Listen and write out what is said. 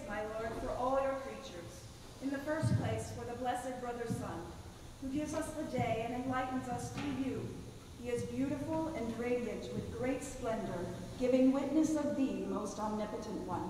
my Lord, for all your creatures. In the first place, for the blessed brother Sun, who gives us the day and enlightens us through you. He is beautiful and radiant with great splendor, giving witness of thee, most omnipotent one.